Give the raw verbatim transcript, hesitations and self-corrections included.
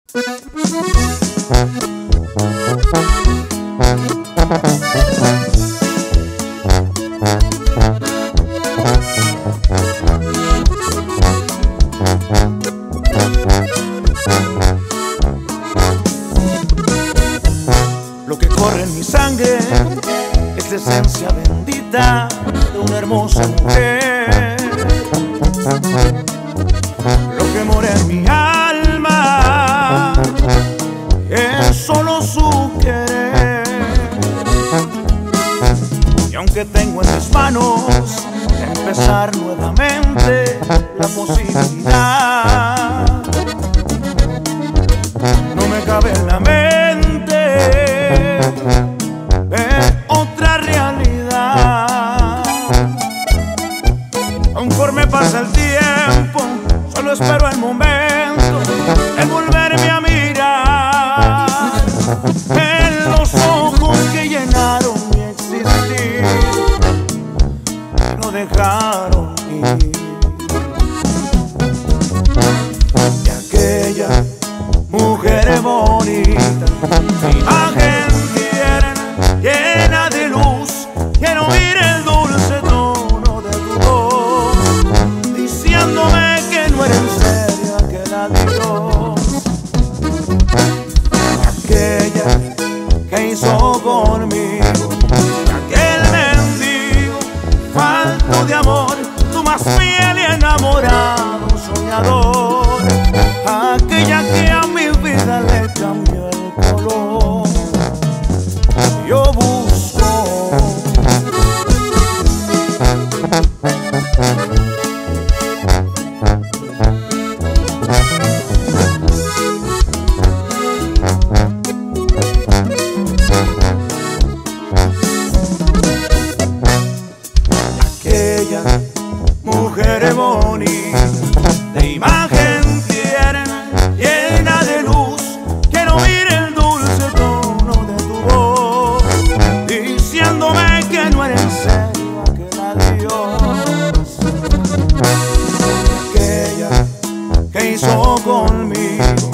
Lo que corre en mi sangre es la esencia bendita de una hermosa mujer. Lo que mora en mi alma es solo su querer. Y aunque tengo en mis manos empezar nuevamente la posibilidad, no me cabe en la mente ver otra realidad. Conforme pasa el tiempo, solo espero el momento de volverme a mirar en los ojos que llenaron mi existir, no dejaron ir. Y aquella mujer bonita, mi imagen tierna, llena de luz, quiero oír el dulce tono de tu voz, diciéndome que no era en serio aquel adiós. Aquella que hizo conmigo, aquel mendigo falto de amor, tú más fiel y enamorado soñador. Aquella que a mi vida le cambió el color. Yo busco aquella mujer bonita, de imagen tierna, llena de luz, quiero oír el dulce tono de tu voz, diciéndome que no era en serio aquel adiós. Aquella que hizo conmigo